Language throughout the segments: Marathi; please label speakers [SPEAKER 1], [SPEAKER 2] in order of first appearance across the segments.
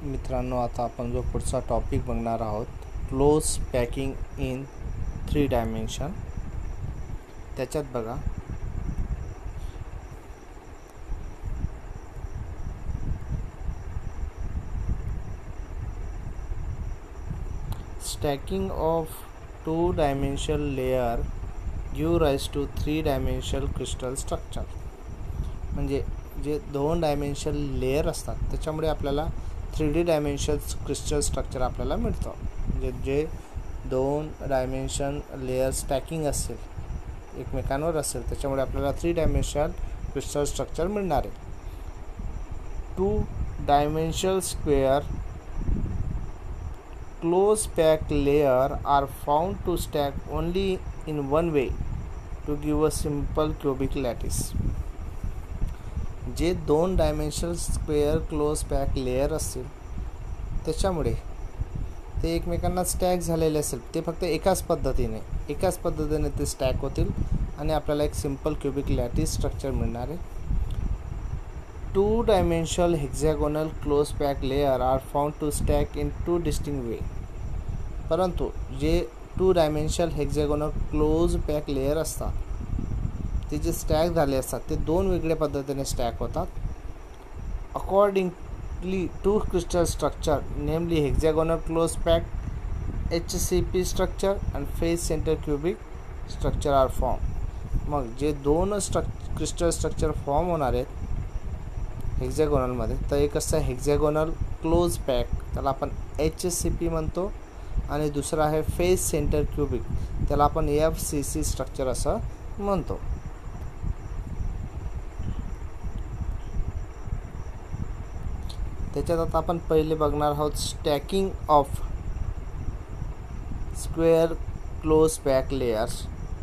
[SPEAKER 1] मित्रांनो, आता आपण जो पुढचा टॉपिक बघणार आहोत, क्लोज पॅकिंग इन 3 डायमेन्शन. त्याच्यात बघा, stacking of 2 dimensional layer give rise to 3 dimensional crystal structure. म्हणजे जे 2 डायमेन्शनल लेयर असतात त्याच्यामुळे आपल्याला 3D डायमेन्शनल क्रिस्टल स्ट्रक्चर आपल्याला मिळतं. म्हणजे जे 2 डायमेन्शन लेयर स्टॅकिंग असेल, एकमेकांवर असेल, त्याच्यामुळे आपल्याला 3 डायमेन्शनल क्रिस्टल स्ट्रक्चर मिळणार आहे. 2 dimensional square close pack layer are found to stack only in one way to give a simple cubic lattice. जे 2 dimensional square close pack layer असतील त्याच्यामुळे ते एकमेकांना स्टॅक झालेले असेल, ते फक्त एकाच पद्धतीने ते स्टॅक होतील आणि आपल्याला एक सिम्पल क्युबिक लॅटिस स्ट्रक्चर मिळणार आहे. 2 dimensional hexagonal close pack layer are found to stack in 2 distinct way. परंतु जे 2 dimensional hexagonal close pack layer असतात ते जे स्टॅक झाले असतात ते 2 वेगळ्या पद्धतीने स्टॅक होतात. Accordingly 2 crystal structure namely hexagonal close pack HCP structure and face center cubic structure are form. मग जे 2 क्रिस्टल स्ट्रक्चर फॉर्म होणार आहेत हेक्झॅगोनलमध्ये, तर एक असं हेक्झॅगोनल क्लोज पॅक, त्याला आपण HCP म्हणतो, आणि दुसरा आहे फेस सेंटर क्युबिक, त्याला आपण FCC स्ट्रक्चर असं म्हणतो. त्याच्यात आता आपण पहिले बघणार आहोत stacking of square close pack layers.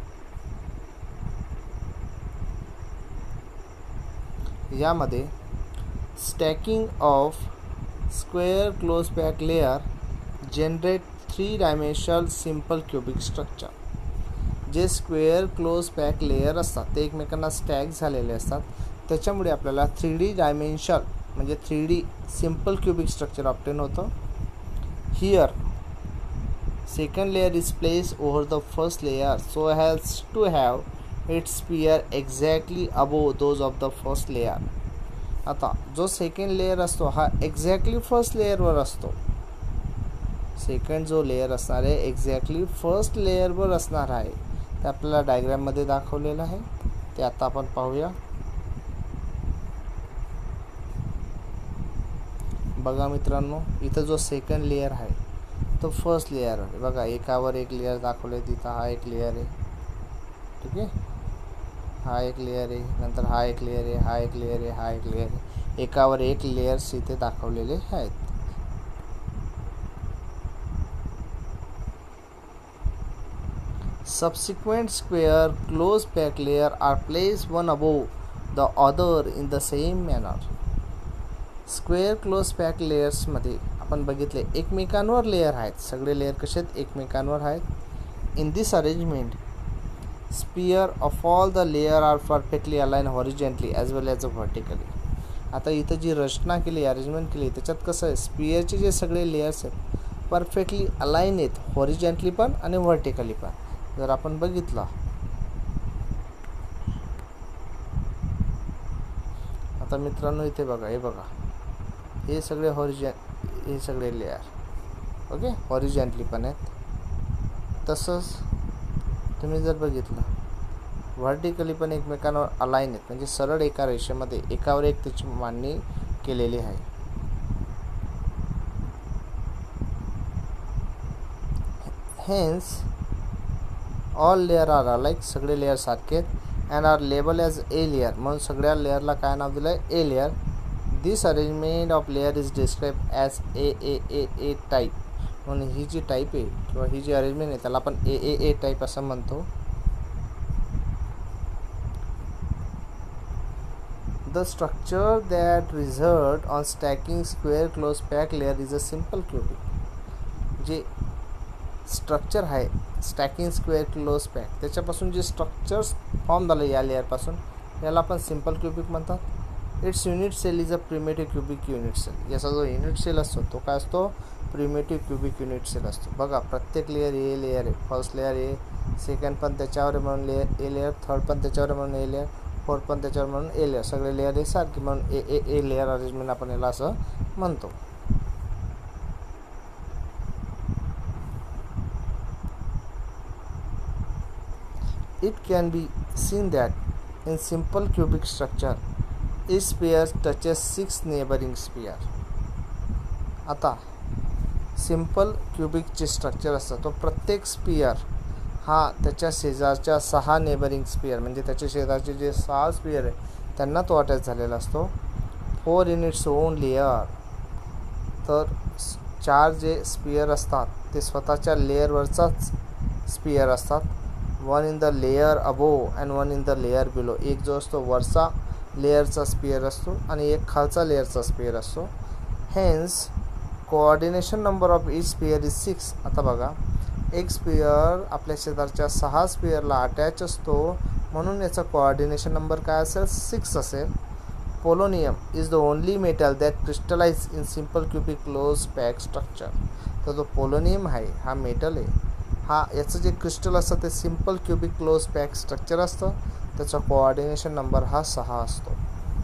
[SPEAKER 1] यामध्ये stacking of square close pack layer generate 3 dimensional simple cubic structure. जे स्क्वेअर क्लोज पॅक लेयर असतात ते एकमेकांना स्टॅक झालेले असतात, त्याच्यामुळे आपल्याला 3D डायमेन्शनल म्हणजे 3D simple cubic structure obtain होतं. Here second layer is place over the first layer so has to have its sphere exactly above those of the first layer. आता जो सेकंड लेयर असतो हा एक्झॅक्टली फर्स्ट लेयरवर असतो. सेकंड जो लेयर असणार आहे एक्झॅक्टली फर्स्ट लेयरवर असणार आहे. ते आपल्याला डायग्राममध्ये दाखवलेलं आहे, ते आता आपण पाहूया. बघा मित्रांनो, इथं जो सेकंड लेयर आहे तो फर्स्ट लेयर आहे. बघा, एकावर एक लेयर दाखवले, तिथं हा एक लेयर आहे, ठीक आहे, हा एक लेयर आहे, नंतर हा एक लेयर आहे, हा एक लेयर आहे, हा एक लेयर आहे. एकावर एक लेयर्स इथे दाखवलेले आहेत. Subsequent square close pack layer are placed one above the other in the same manner. Square close pack लेयर्समध्ये आपण बघितले एकमेकांवर लेयर आहेत, सगळे लेयर कसे आहेत, एकमेकांवर आहेत. In this arrangement sphere of all the layer are perfectly align horizontally as well as vertically. आता इथं जी रचना केली, अरेंजमेंट केली, त्याच्यात कसं आहे, स्पियरचे जे सगळे लेयर्स आहेत परफेक्टली अलाइन आहेत, हॉरिझॉन्टली पण आणि व्हर्टिकली पण. जर आपण बघितलं, आता मित्रांनो इथे बघा, हे बघा, हे सगळे हे सगळे लेयर ओके हॉरिझॉन्टली पण आहेत. तसंच तुम्ही जर बघितलं व्हर्टिकली पण एकमेकांवर अलाइन आहेत, म्हणजे सरळ एका रेषेमध्ये एकावर एक त्याची मांडणी केलेली आहे. Hence all layer are alike, सगळे लेयर सारखे आहेत, and are label as A layer, म्हणून सगळ्या लेयरला काय नाव दिलं आहे, A layer. This arrangement of layer is describe as A type. म्हणून ही जी टाईप आहे किंवा ही जी अरेंजमेंट आहे त्याला आपण ए टाईप असं म्हणतो. The structure that result on stacking square close pack layer is a simple cubic. जे स्ट्रक्चर आहे स्टॅकिंग स्क्वेअर क्लोज पॅक, त्याच्यापासून जे स्ट्रक्चर्स फॉर्म झालं या लेअरपासून, याला आपण सिम्पल क्युबिक म्हणतात. Its unit cell is a primitive cubic unit cell. याचा जो युनिट सेल असतो तो काय असतो, प्रिमेटिव्ह क्युबिक युनिट सेल असतो. बघा प्रत्येक लेअर ए लेअर आहे, फर्स्ट लेअर ए, सेकंड पण त्याच्यावर म्हणून ए लेअर, थर्ड पण त्याच्यावर म्हणून ए लेअर, फोर्थ पण त्याच्यावर म्हणून ए लेअर, सगळे लेअर हे सारखे म्हणून ए ए ए लेअर अरेंजमेंट आपण याला असं म्हणतो. It can be seen that in simple cubic structure, each sphere touches 6 neighboring sphere. आता सिम्पल क्युबिकचे स्ट्रक्चर असतं, तो प्रत्येक स्पियर हा त्याच्या शेजारच्या 6 नेबरिंग स्पियर म्हणजे त्याच्या शेजारचे जे 6 स्पियर आहे त्यांना तो अटॅच झालेला असतो. 4 इन इट्स ओन लेअर, तर 4 जे स्पियर असतात ते स्वतःच्या लेअरवरचाच स्पियर असतात. 1 in the layer above and 1 in the layer below. एक जो असतो वरचा लेअरचा स्पियर असतो आणि एक खालचा लेअरचा स्पियर असतो. Hence coordination number of each sphere is 6. आता बघा एक स्पियर आपल्या शेजारच्या 6 स्पियरला अटॅच असतो म्हणून याचा कोऑर्डिनेशन नंबर काय असेल, 6 असेल. Polonium is the only metal that crystallize in simple cubic close pack structure. तर जो पोलोनियम आहे हा मेटल आहे, हा याचं जे क्रिस्टल असतं ते simple cubic close pack structure असतं, त्याचा कोऑर्डिनेशन नंबर हा 6 असतो.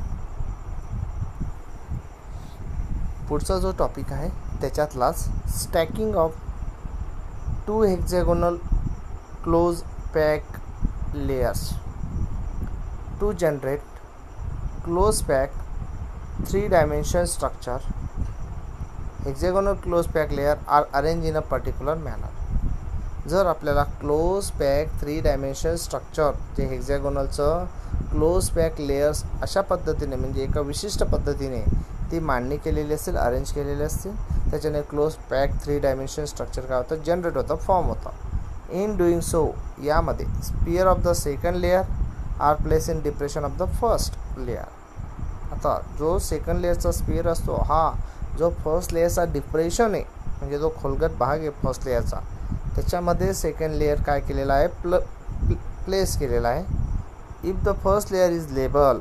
[SPEAKER 1] पुढचा जो टॉपिक आहे त्याच्यातलाच stacking of 2 hexagonal close pack layers to generate close pack 3 dimension structure. Hexagonal close pack layer are arrange in a particular manner. जर आपल्याला क्लोज पॅक 3 डायमेन्शन स्ट्रक्चर जे हेक्झॅगोनलचं क्लोज पॅक लेयर्स अशा पद्धतीने म्हणजे एका विशिष्ट पद्धतीने ती मांडणी केलेली असेल, अरेंज केलेली असतील, त्याच्याने क्लोज पॅक 3 डायमेन्शन स्ट्रक्चर काय होतं, जनरेट होतं, फॉर्म होतं. इन डुईंग सो यामध्ये sphere of the second layer are place in depression of the first layer. आता जो सेकंड लेअरचा स्पियर असतो हा जो फर्स्ट लेअरचा डिप्रेशन आहे म्हणजे जो खोलगट भाग आहे फर्स्ट लेअरचा त्याच्यामध्ये सेकंड लेअर काय केलेला आहे, प्लेस केलेला आहे. If the first layer is label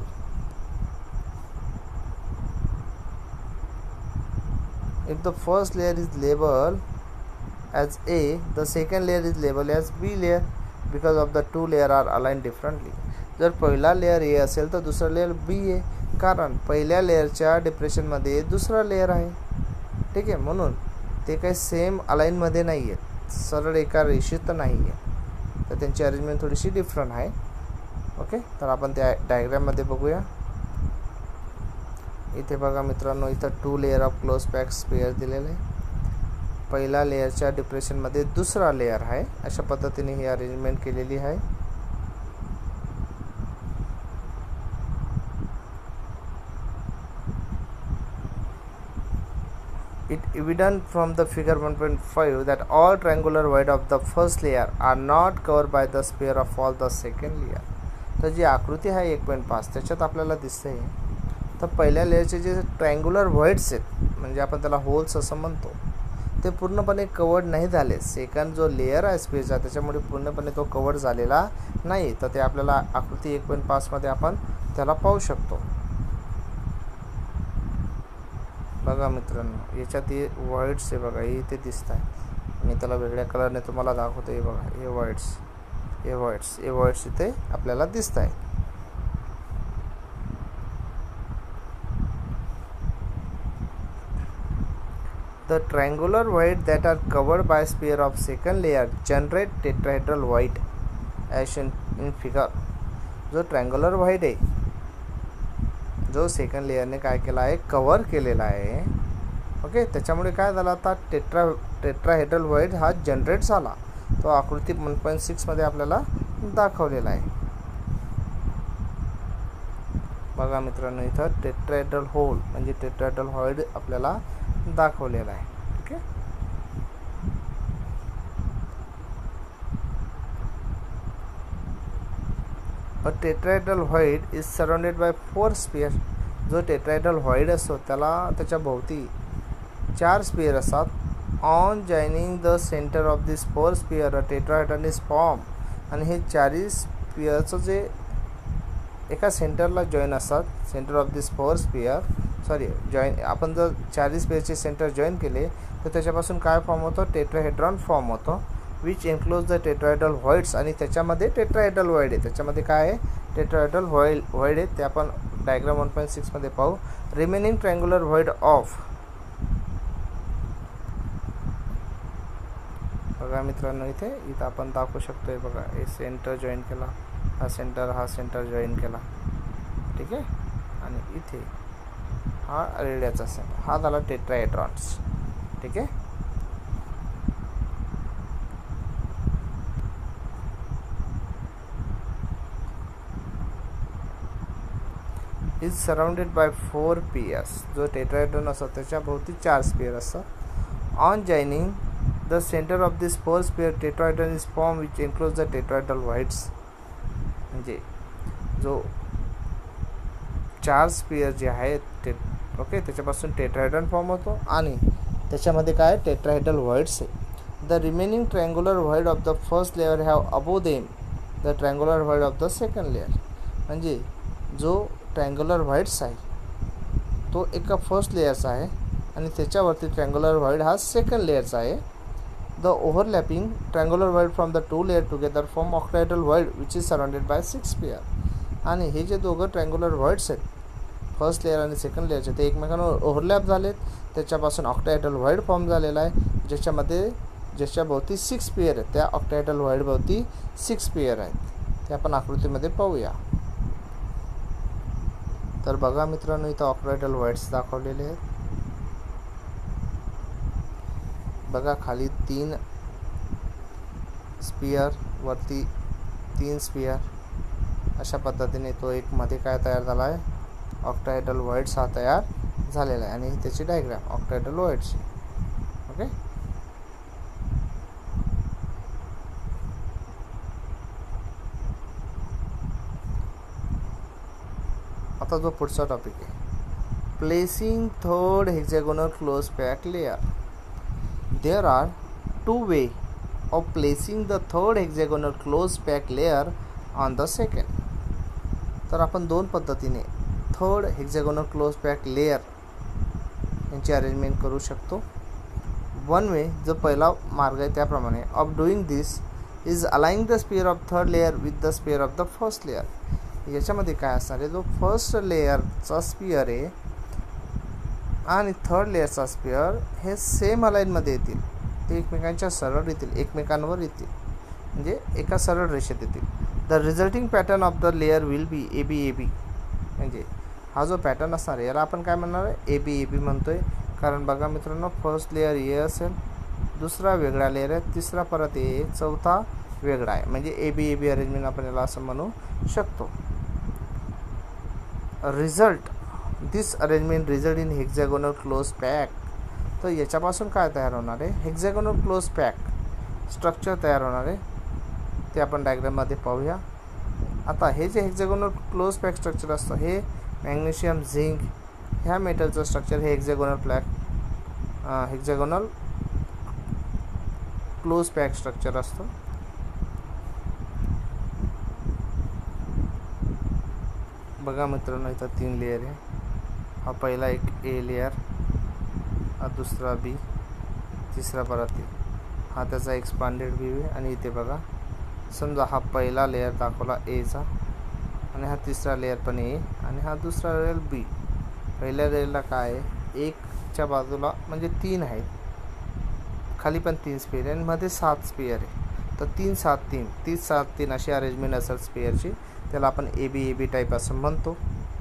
[SPEAKER 1] if the first layer is labeled as A, the second layer is labeled as B layer because of the 2 layer are aligned differently. जर पहिला लेअर A असेल तर दुसरा लेअर B आहे, कारण पहिल्या लेअरच्या डिप्रेशनमध्ये दुसरा लेअर आहे. ठीक आहे, म्हणून ते काही सेम अलाइनमध्ये नाही आहेत, सरळ एका रेषेत तर नाही आहे, तर त्यांची अरेंजमेंट थोडीशी डिफरंट आहे. ओके, तर आपण त्या डायग्राममध्ये बघूया. इथे बघा मित्रांनो, इथं 2 layer of close pack sphere दिलेले आहे. पहिला लेअरच्या डिप्रेशनमध्ये दुसरा लेअर आहे, अशा पद्धतीने ही अरेंजमेंट केलेली आहे. It evident from the figure 1.5 that all triangular void of the first layer are not covered by the sphere of all the second layer. तर जी आकृती आहे 1.5 त्याच्यात आपल्याला दिसते तर पहिल्या लेअरचे जे ट्रायंग्युलर व्हॉइड्स आहेत म्हणजे आपण त्याला होल्स असं म्हणतो ते पूर्णपणे कवर्ड नाही झाले. सेकंड जो लेअर आहे स्पेसचा त्याच्यामुळे पूर्णपणे तो कवर्ड झालेला नाही, तर ते आपल्याला आकृती 1.5 मध्ये आपण त्याला पाहू शकतो. बघा मित्रांनो, याच्यात हे व्हॉइड्स आहे बघा, हे इथे दिसत आहे. मी त्याला वेगळ्या कलरने तुम्हाला दाखवतो. हे बघा, हे व्हॉइड्स इथे आपल्याला दिसत आहे. The triangular void that are covered by sphere of second layer generate tetrahedral void as in figure. जो ट्रायंग्युलर व्हाईट आहे जो सेकंड लेअरने काय केला आहे, कव्हर केलेला आहे. ओके, त्याच्यामुळे काय झालं, आता टेट्राहेड्रल व्हाईट हा जनरेट झाला. तो आकृती 1.6 मध्ये आपल्याला दाखवलेला आहे. बघा मित्रांनो, इथं टेट्राहेड्रल होल म्हणजे टेट्राहेड्रल व्हाईट आपल्याला दाखवलेला आहे. ठीक आहे, a tetrahedral void is surrounded by 4 sphere. जो टेट्राहेड्रल व्हाईट असतो त्याला त्याच्या भोवती 4 स्पियर असतात. On joining the centre of this 4 sphere a tetrahedron is form. आणि हे 4 स्पियरचं जे एका सेंटरला जॉईन असतात. Centre of this 4 sphere join, आपण जर 4 स्पियरचे सेंटर जॉईन केले तर त्याच्यापासून काय फॉर्म होतो, टेट्राहेड्रॉन फॉर्म होतो, which enclose the tetrahedral voids. आणि त्याच्यामध्ये टेट्राहेड्रल व्हॉइड आहे, त्याच्यामध्ये काय आहे, टेट्राहेड्रल व्हॉइड आहे. ते आपण डायग्राम 1.6 मध्ये पाहू. रिमेनिंग ट्रायंग्युलर व्हॉइड ऑफ, बघा मित्रांनो इथं आपण दाखवू शकतोय. बघा हे सेंटर जॉईन केला, हा सेंटर जॉईन केला, ठीक आहे. आणि इथे हा रेडियाचा सेंटर, हा झाला टेट्राहेड्रॉन्स, ठीक आहे. Is surrounded by 4 spheres. जो टेट्राहेड्रॉन असतो त्याच्या भोवती 4 स्पियर असतात. On joining the centre of this 4 sphere tetrahedron is form which enclose the tetrahedral voids. म्हणजे जो 4 स्पियर जे आहेत ओके, त्याच्यापासून टेट्राहेड्रॉन फॉर्म होतो आणि त्याच्यामध्ये काय टेट्राहेड्रल व्हॉइड्स आहे. The remaining triangular void of the first layer have above them the triangular void of the second layer. म्हणजे जो ट्रायंग्युलर व्हॉइड्स आहे तो एका फर्स्ट लेयरचा आहे आणि त्याच्यावरती ट्रायंग्युलर व्हॉइड हा सेकंड लेयरचा आहे. The overlapping triangular void from the 2 layer together form octahedral void which is surrounded by 6 sphere. आणि हे जे दोघं ट्रायंग्युलर व्हॉइड्स आहेत, फर्स्ट लेअर आणि सेकंड लेअरचे, ते एकमेकांवर ओव्हरलॅप झालेत. त्याच्यापासून ऑक्टाहेड्रल व्हॉइड फॉर्म झालेला आहे, ज्याच्या भोवती 6 स्पियर आहेत. त्या ऑक्टाहेड्रल व्हॉइड भोवती 6 स्पियर आहेत. ते आपण आकृतीमध्ये पाहूया. तर बघा मित्रांनो इथं ऑक्टाहेड्रल व्हॉइड्स दाखवलेले आहेत. बघा खाली 3 स्पियर, वरती 3 स्पियर, अशा पद्धतीने तो एक मध्ये काय तयार झाला आहे, ऑक्टाहेड्रल व्हॉइड्स हा तयार झालेला आहे. आणि त्याची डायग्राम ऑक्टाहेड्रल व्हॉइड्सची, ओके. आता जो पुढचा टॉपिक आहे, placing third hexagonal close pack layer. There are 2 way of placing the third hexagonal close pack layer on the second. तर आपण 2 पद्धतीने third hexagonal close pack layer यांची अरेंजमेंट करू शकतो. 1 वे, जो पहिला मार्ग आहे त्याप्रमाणे, of doing this is aligning the sphere of third layer with the sphere of the first layer. याच्यामध्ये काय असणार आहे, जो फर्स्ट लेयरचा स्पियर आहे आणि थर्ड लेयरचा स्पियर हे सेम अलाइनमध्ये येतील, ते एकमेकांच्या सरळ येतील, एकमेकांवर येतील, म्हणजे एका सरळ रेषेत येतील. The resulting pattern of the layer will be A B A B. म्हणजे हा जो पॅटर्न असणार आहे याला आपण काय म्हणणार आहे, ए बी ए बी म्हणतोय. कारण बघा मित्रांनो, फर्स्ट लेयर ए असेल, दुसरा वेगळा लेयर आहे, तिसरा परत ए, चौथा वेगळा आहे. म्हणजे ए बी ए बी अरेंजमेंट आपण याला असं म्हणू शकतो. Result this arrangement result in hexagonal close pack. तर याच्यापासून काय तयार होणार आहे, हेक्सागोनल क्लोज पॅक स्ट्रक्चर तयार होणार आहे. ते आपण डायग्राममध्ये पाहूया. आता हे जे हेक्सागोनल क्लोज पॅक स्ट्रक्चर असतं, हे मॅग्नेशियम झिंक ह्या मेटलचं स्ट्रक्चर हे हेक्सागोनल क्लोज पॅक स्ट्रक्चर असतं. बघा मित्रांनो इथं 3 लेयर आहे. हा पहिला एक ए लेयर, हा दुसरा बी, तिसरा परत ए. हा त्याचा एक्सपांडेड व्ह्यू आहे. आणि इथे बघा, समजा हा पहिला लेयर दाखवला एचा, आणि हा तिसरा लेयर पण ए, आणि हा दुसरा लेयर बी. पहिल्या लेयरला काय आहे, 1च्या बाजूला म्हणजे 3 आहेत, खाली पण 3 स्पेअर आहे आणि मध्ये 7 स्पेअर आहे. तर 3 7 3 30 7 3 अशी अरेंजमेंट असेल स्पेअरची. त्याला आपण ए बी टाईप असं म्हणतो.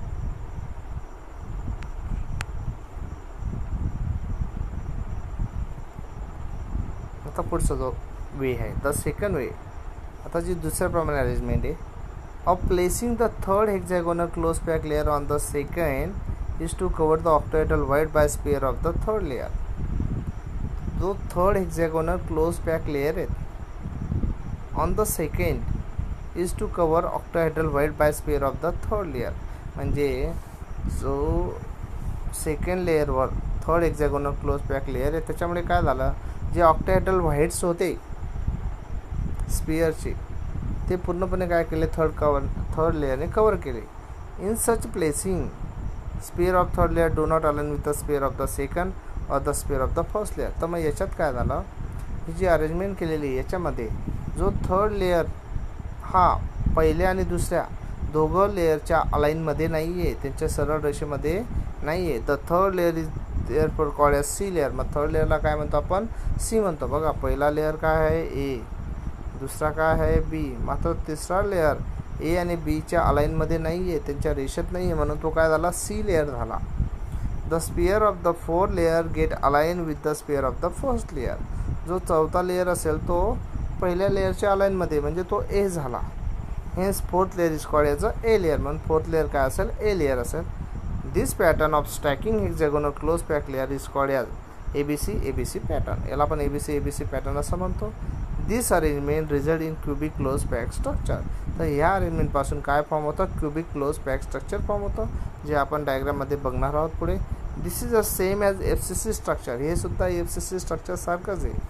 [SPEAKER 1] आता पुढचा जो वे आहे, द सेकंड वे. आता जी दुसऱ्या प्रमाणे अरेंजमेंट आहे, of placing the third hexagonal close pack layer on the second is to cover the octahedral void by sphere of the third layer. जो third hexagonal close pack layer आहे on the second is to cover octahedral void by sphere of the third layer. म्हणजे जो सेकंड लेयरवर third hexagonal close pack layer आहे त्याच्यामुळे काय झालं, जे ऑक्टाहेड्रल व्हॉइड्स होते स्पियरचे ते पूर्णपणे काय केले, थर्ड लेयरने कवर केले. In such placing, sphere of third layer do not align with the sphere of the second or the sphere of the first layer. तर मग याच्यात काय झालं, ही जी अरेंजमेंट केलेली याच्यामध्ये जो थर्ड लेयर हा पहिल्या आणि दुसऱ्या दोघं लेयरच्या अलाइनमध्ये नाही आहे, त्यांच्या सरळ रेषेमध्ये नाही आहे. The third layer is therefore called as C layer. मग थर्ड लेयरला काय म्हणतो आपण, सी म्हणतो. बघा पहिला लेयर काय आहे, ए, दुसरा काय आहे, बी. मात्र तिसरा लेयर ए आणि बीच्या अलाइनमध्ये नाही आहे, त्यांच्या रेषेत नाही आहे, म्हणून तो काय झाला, सी लेयर झाला. The sphere of the fourth layer get align with the sphere of the first layer. जो चौथा लेयर असेल तो पहिल्या लेयरच्या अलाइनमध्ये, म्हणजे तो ए झाला. Hence fourth layer is called as a A layer. म्हणून फोर्थ लेयर काय असेल, ए लेयर असेल. This pattern of stacking hexagonal close pack layer is called as ABC pattern. याला आपण एबीसी पॅटर्न असं म्हणतो. This arrangement result in cubic close pack structure. तर ह्या अरेंजमेंटपासून काय फॉर्म होतं, cubic close pack structure form होतं, जे आपण डायग्राममध्ये बघणार आहोत पुढे. This is a same as FCC structure. हे सुद्धा FCC स्ट्रक्चर सारखंच आहे.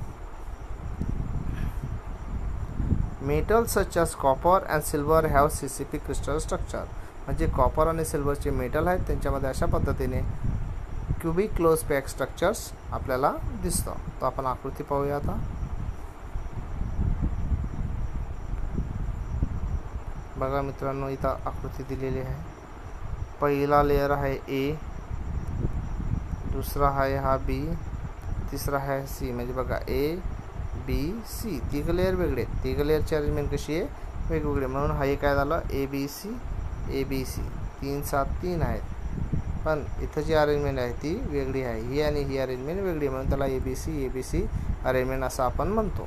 [SPEAKER 1] Metal such as copper and silver have CCP crystal structure. म्हणजे कॉपर आणि सिल्वरचे मेटल आहेत, त्यांच्यामध्ये अशा पद्धतीने क्युबिक क्लोज पॅक स्ट्रक्चर्स आपल्याला दिसतं. तर आपण आकृती पाहूया आता. बघा मित्रांनो, इथं आकृती दिलेली आहे. पहिला लेयर आहे ए, दुसरा आहे हा बी, तिसरा आहे सी. म्हणजे बघा ए बी सी, तिघ लेयर वेगळे, तिघ लेयरची अरेंजमेंट कशी आहे, वेगवेगळे. म्हणून हा काय झालं, ए बी सी 3 7 3 आहेत, पण इथं जी अरेंजमेंट आहे ती वेगळी आहे. ही आणि ही अरेंजमेंट वेगळी, म्हणून त्याला एबीसी अरेंजमेंट असं आपण म्हणतो.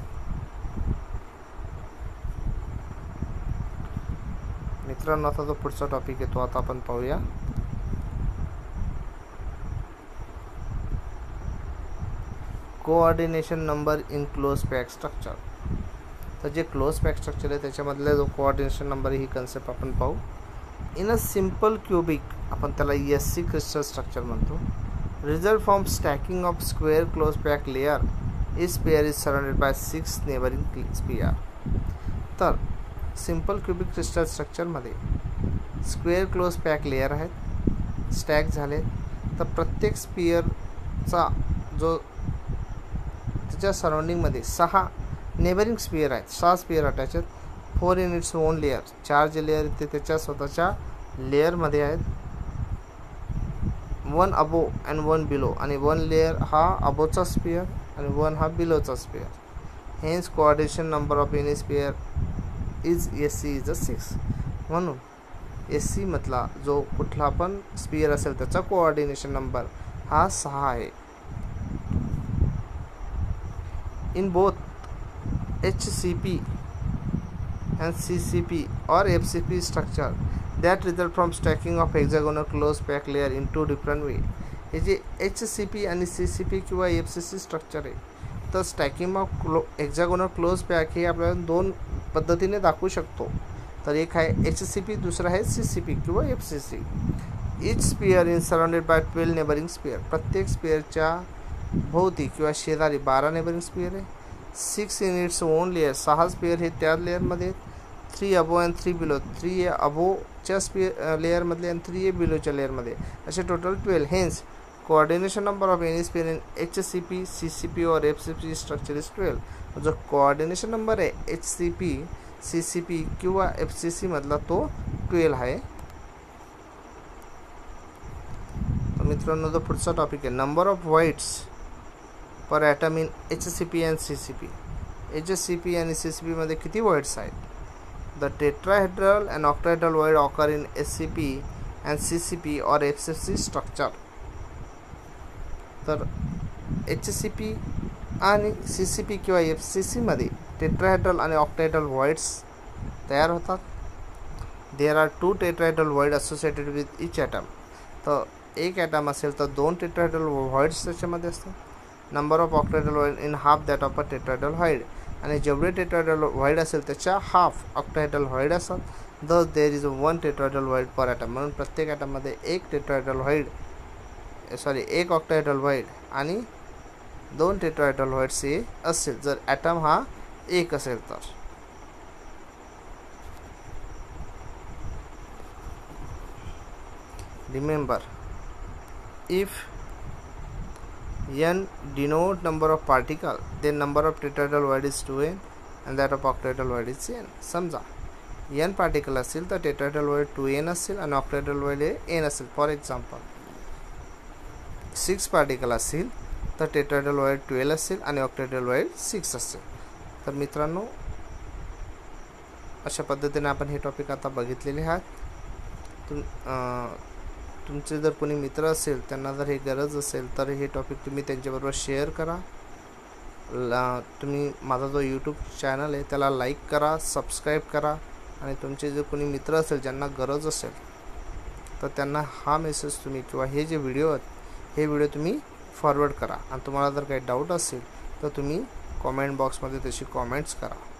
[SPEAKER 1] मित्रांनो, आता जो पुढचा टॉपिक येतो आता आपण पाहूया. Coordination number in close pack structure. तर जे क्लोज पॅक स्ट्रक्चर आहे त्याच्यामधला जो कोऑर्डिनेशन नंबर ही कन्सेप्ट आपण पाहू. इन अ सिम्पल क्युबिक, आपण त्याला SC क्रिस्टल स्ट्रक्चर म्हणतो. Result from stacking of square close pack layer. Is pair is surrounded by 6 neighbouring sphere. तर सिम्पल क्युबिक क्रिस्टल स्ट्रक्चरमध्ये स्क्वेअर क्लोज पॅक लेयर आहेत, स्टॅक झाले. तर प्रत्येक स्पियरचा जो त्याच्या सराउंडिंगमध्ये 6 नेबरिंग स्पियर आहेत, 6 स्पियर अटॅच आहेत. 4 इन इट्स ओन लेयर. 4 जे लेयर ते त्याच्या स्वतःच्या लेअरमध्ये आहेत. 1 अबो अँड 1 बिलो. आणि 1 लेयर हा अबोचा स्पियर आणि 1 हा बिलोचा sphere. Hence coordination number of any sphere is SC is a 6. म्हणून SC मधला जो कुठला पण स्पियर असेल त्याचा कोऑर्डिनेशन नंबर हा 6 आहे. In both HCP and CCP or FCP structure that result from stacking of hexagonal close pack layer in 2 different way. हे जे HCP आणि CCP किंवा FCC स्ट्रक्चर आहे, तर stacking of hexagonal close pack हे आपल्याला 2 पद्धतीने दाखवू शकतो. तर एक आहे HCP, दुसरा आहे CCP किंवा FCC. Each sphere is surrounded by 12 neighbouring sphere. प्रत्येक स्पियरच्या भोवती किंवा शेजारी 12 नेबरिंग स्पियर आहे. 6 in its own layer. 6 sphere हे त्या लेअरमध्ये. 3 अबो अँड 3 बिलो. 3 अबोच्या स्पियर लेअरमधले आणि 3 बिलोच्या लेअरमध्ये, असे total 12. Hence coordination number of any sphere in HCP, CCP और FCP स्ट्रक्चर इज 12. जो कोऑर्डिनेशन नंबर आहे HCP, CCP किंवा FCC मधला तो 12 आहे. तर मित्रांनो, जो पुढचा टॉपिक आहे, number of voids per atom in HCP and CCP. HCP आणि CCP मध्ये किती व्हाईट्स आहेत? The tetrahedral and octahedral void occur in HCP and CCP और FCC स्ट्रक्चर. तर HCP आणि CCP किंवा FCC मध्ये टेट्राहेड्रल आणि ऑक्टाहेड्रल व्हाईट्स तयार होतात. There are 2 tetrahedral void associated with each atom. तर एक ॲटम असेल तर 2 टेट्राहेड्रल व्हाईट्स त्याच्यामध्ये असतात. Number of octahedral void in half that of a tetrahedral void. आणि जेवढे टेट्राहेड्रल व्हाईट असेल त्याच्या हाफ ऑक्टाहेड्रल व्हाईट असतात. Thus there is 1 tetrahedral void per atom. म्हणून प्रत्येक ॲटममध्ये एक ऑक्टाहेड्रल व्हाईट आणि 2 टेट्राहेड्रल व्हाईट्स हे असेल, जर ॲटम हा एक असेल तर. Remember, if n denote number of particle, then number of tetrahedral void is 2n and that of octahedral void is n. समजा n पार्टिकल असेल तर टेट्राहेड्रल वॉइड 2n असेल आणि ऑक्टाहेड्रल वॉइड n असेल. फॉर एक्झाम्पल 6 पार्टिकल असतील तर टेट्राहेड्रल वॉइड 12 असेल आणि ऑक्टाहेड्रल वॉइड 6 असेल. तर मित्रांनो, अशा पद्धतीने आपण हे टॉपिक आता बघितलेले आहात. तुमचे जर कोणी मित्र असेल, त्यांना जर हे गरज असेल तर हे टॉपिक तुम्ही त्यांच्याबरोबर शेअर करा. तुम्ही माझा जो यूट्यूब चॅनल आहे त्याला लाईक करा, सबस्क्राईब करा आणि तुमचे जर कोणी मित्र असेल ज्यांना गरज असेल तर त्यांना हा मेसेज तुम्ही किंवा हे जे व्हिडिओ आहेत हे व्हिडिओ तुम्ही फॉरवर्ड करा. आणि तुम्हाला जर काही डाऊट असेल तर तुम्ही कॉमेंट बॉक्समध्ये त्याची कॉमेंट्स करा.